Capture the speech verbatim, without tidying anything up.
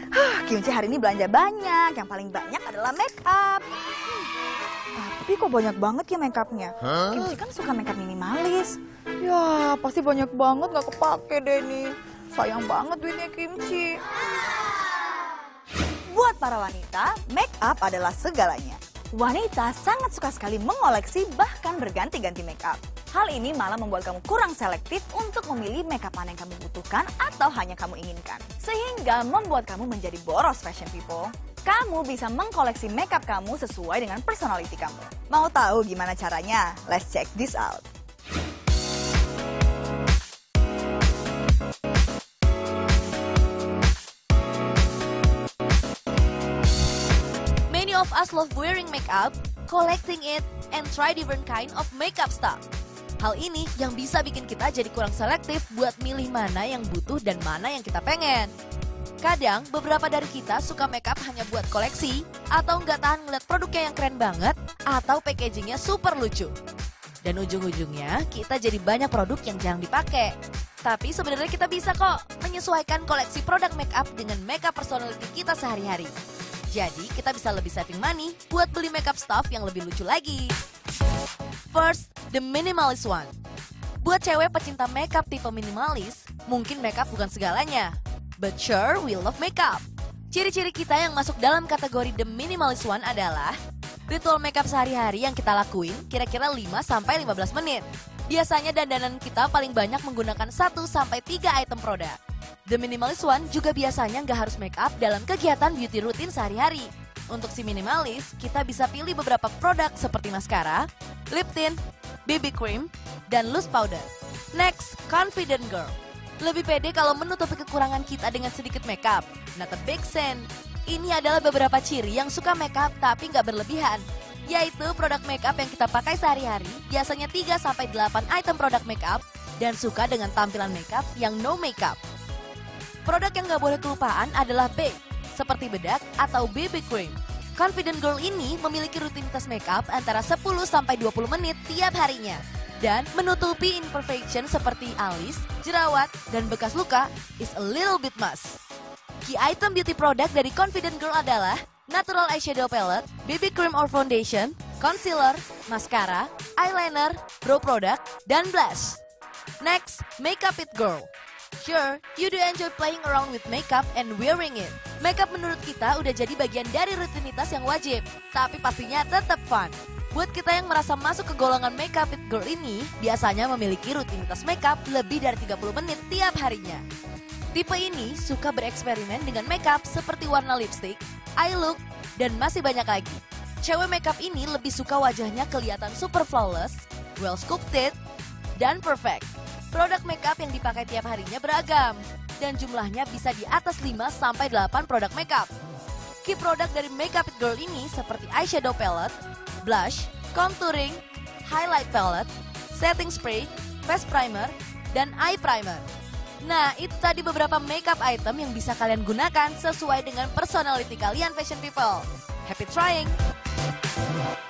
Huh, Kimchi hari ini belanja banyak. Yang paling banyak adalah make up. Hmm, tapi kok banyak banget ya make upnya? Huh? Kimchi kan suka make up minimalis. Ya, pasti banyak banget gak kepake deh nih. Sayang banget duitnya Kimchi. Buat para wanita, make up adalah segalanya. Wanita sangat suka sekali mengoleksi bahkan berganti-ganti make up. Hal ini malah membuat kamu kurang selektif untuk memilih make up mana yang kamu butuhkan atau hanya kamu inginkan. Sehingga membuat kamu menjadi boros fashion people. Kamu bisa mengkoleksi make up kamu sesuai dengan personality kamu. Mau tahu gimana caranya? Let's check this out. Many of us love wearing makeup, collecting it, and try different kind of makeup stuff. Hal ini yang bisa bikin kita jadi kurang selektif buat milih mana yang butuh dan mana yang kita pengen. Kadang beberapa dari kita suka makeup hanya buat koleksi, atau nggak tahan ngeliat produknya yang keren banget, atau packagingnya super lucu. Dan ujung-ujungnya kita jadi banyak produk yang jarang dipakai. Tapi sebenarnya kita bisa kok menyesuaikan koleksi produk makeup dengan makeup personality kita sehari-hari. Jadi kita bisa lebih saving money buat beli makeup stuff yang lebih lucu lagi. First, the minimalist one. Buat cewek pecinta makeup tipe minimalis, mungkin makeup bukan segalanya. But sure, we love makeup. Ciri-ciri kita yang masuk dalam kategori the minimalist one adalah ritual makeup sehari-hari yang kita lakuin kira-kira lima sampai lima belas menit. Biasanya dandanan kita paling banyak menggunakan satu sampai tiga item produk. The minimalist one juga biasanya nggak harus make up dalam kegiatan beauty rutin sehari-hari. Untuk si minimalis, kita bisa pilih beberapa produk seperti maskara, lip tint, B B cream, dan loose powder. Next, confident girl. Lebih pede kalau menutupi kekurangan kita dengan sedikit makeup. Not a big sin. Ini adalah beberapa ciri yang suka makeup tapi nggak berlebihan. Yaitu produk makeup yang kita pakai sehari-hari, biasanya tiga sampai delapan item produk makeup, dan suka dengan tampilan makeup yang no makeup. Produk yang nggak boleh kelupaan adalah bake, seperti bedak atau B B cream. Confident girl ini memiliki rutinitas makeup antara sepuluh sampai dua puluh menit tiap harinya. Dan menutupi imperfection seperti alis, jerawat, dan bekas luka is a little bit must. Key item beauty product dari Confident Girl adalah natural eyeshadow palette, B B cream or foundation, concealer, mascara, eyeliner, brow product, dan blush. Next, Makeup It Girl. Sure, you do enjoy playing around with makeup and wearing it. Makeup menurut kita udah jadi bagian dari rutinitas yang wajib, tapi pastinya tetap fun. Buat kita yang merasa masuk ke golongan Makeup It Girl ini, biasanya memiliki rutinitas makeup lebih dari tiga puluh menit tiap harinya. Tipe ini suka bereksperimen dengan makeup seperti warna lipstick, eye look, dan masih banyak lagi. Cewek makeup ini lebih suka wajahnya kelihatan super flawless, well sculpted, dan perfect. Produk makeup yang dipakai tiap harinya beragam, dan jumlahnya bisa di atas lima sampai delapan produk makeup. Key produk dari Makeup It Girl ini seperti eyeshadow palette, blush, contouring, highlight palette, setting spray, face primer, dan eye primer. Nah, itu tadi beberapa makeup item yang bisa kalian gunakan sesuai dengan personality kalian fashion people. Happy trying!